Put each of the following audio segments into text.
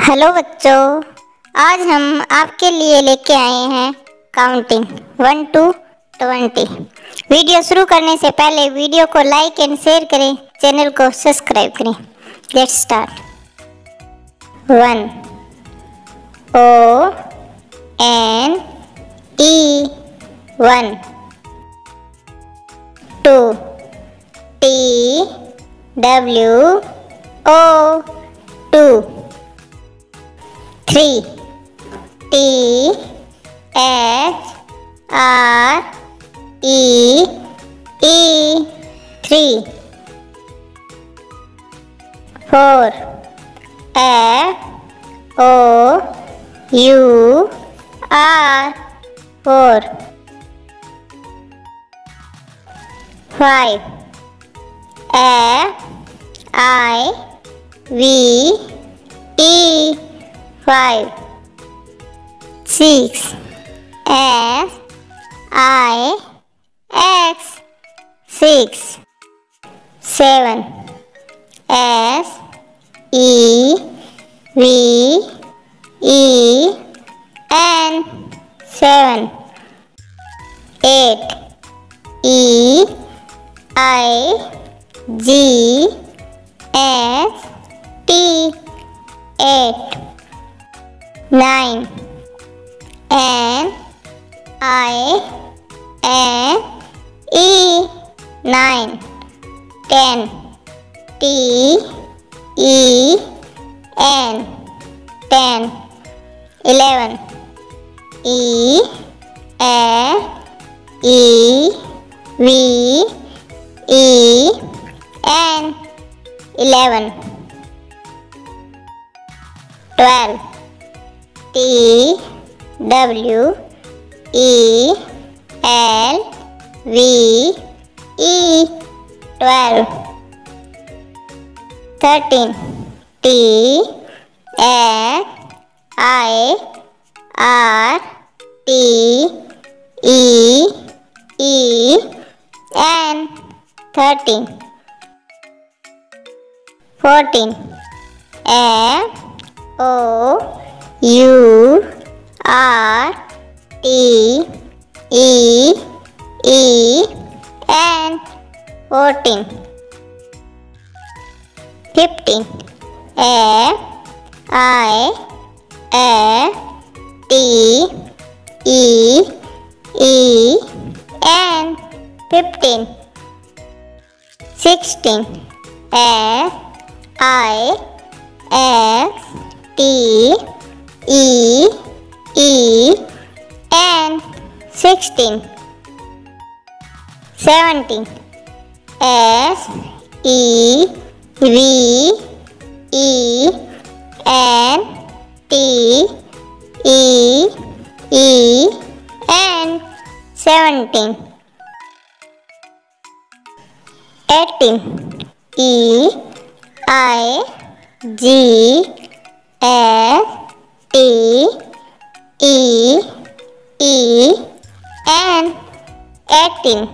Hello बच्चों, आज हम आपके लिए लेके आए हैं काउंटिंग 1 to 20। वीडियो शुरू करने से पहले वीडियो को लाइक एंड शेयर करें, चैनल को सब्सक्राइब करें। Let's start. 1 O N E 1 2 T W O 2 3 T H R E E 3 4 F O U R 4 5 F I V E 5 6 S I X 6 7 S E V E N 7 8 E I G S T 8 9 N I N E 9 10 T E N 10 11 E F E V E N 11 12 T W E L V E 12 13 T F I R T E E N 13 14 F O U R T E E N 14 15 F I F T E E N 15 16 F I F T E E N 16 17 S E V E N T E E N 17 18 E I G S T E E N 18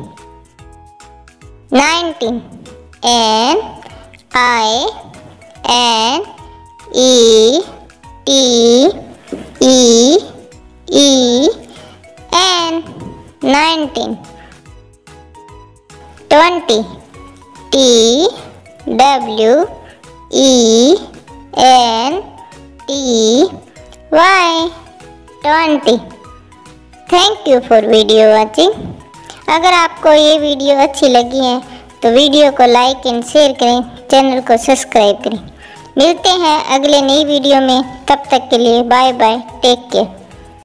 19 N I N E T E E N 19 20 T W E N T Y 20। Thank you for video watching. अगर आपको ये video अच्छी लगी है तो video को like and share करें, channel को सब्सक्राइब करें। मिलते हैं अगले नई वीडियो में, तब तक के लिए बाय बाय, टेक केयर।